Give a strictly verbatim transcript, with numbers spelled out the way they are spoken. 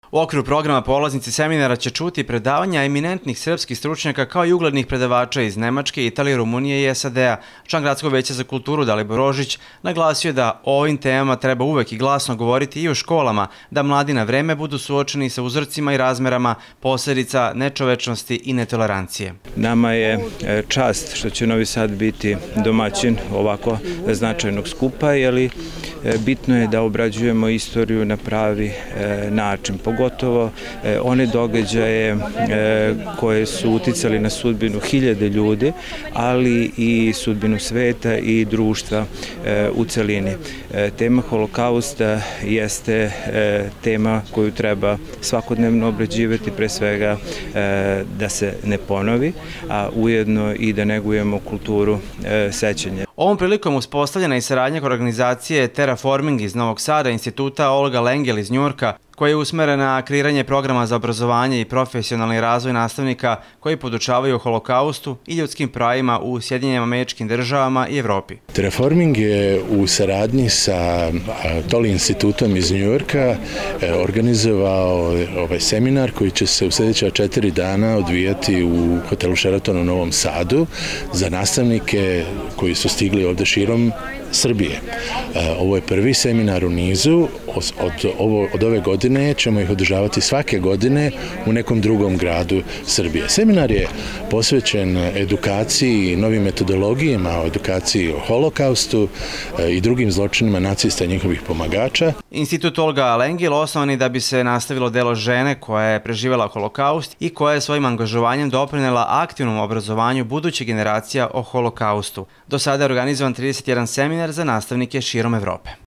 U okviru programa polaznici seminara će čuti predavanja eminentnih srpskih stručnjaka kao i uglednih predavača iz Nemačke, Italije, Rumunije i S A D-a. Član Gradskog veća za kulturu Dalibor Rožić naglasio je da o ovim temama treba uvek i glasno govoriti i u školama, da mladi na vreme budu suočeni sa uzorcima i razmerama posledica nečovečnosti i netolerancije. Nama je čast što će Novi Sad biti domaćin ovako značajnog skupa, jer bitno je da obrađujemo istoriju na pravi način, pogotovo one događaje koje su uticali na sudbinu hiljade ljudi, ali i sudbinu sveta i društva u celini. Tema holokausta jeste tema koju treba svakodnevno obrađivati, pre svega da se ne ponovi, a ujedno i da negujemo kulturu sećanja. Ovom prilikom uspostavljena i saradnja organizacije Terraforming iz Novog Sada, instituta Olga Lengel iz Njujorka, koja je usmerena na kreiranje programa za obrazovanje i profesionalni razvoj nastavnika koji podučavaju o holokaustu i ljudskim pravima u Sjedinjenim Američkim Državama i Evropi. Terraforming je u saradnji sa Tolle institutom iz Njujorka organizovao ovaj seminar koji će se u sljedeća četiri dana odvijati u hotelu Sheraton u Novom Sadu za nastavnike koji su stigli ovde širom Srbije. Ovo je prvi seminar u nizu. Od, ovo, od ove godine ćemo ih održavati svake godine u nekom drugom gradu Srbije. Seminar je posvećen edukaciji i novim metodologijama, o edukaciji o holokaustu i drugim zločinima nacista i njihovih pomagača. Institut Olga Lengel osnovan je da bi se nastavilo delo žene koja je preživjela holokaust i koja je svojim angažovanjem doprinela aktivnom obrazovanju budućih generacija o holokaustu. Do sada je organizovan trideset jedan seminar za nastavnike širom Evrope.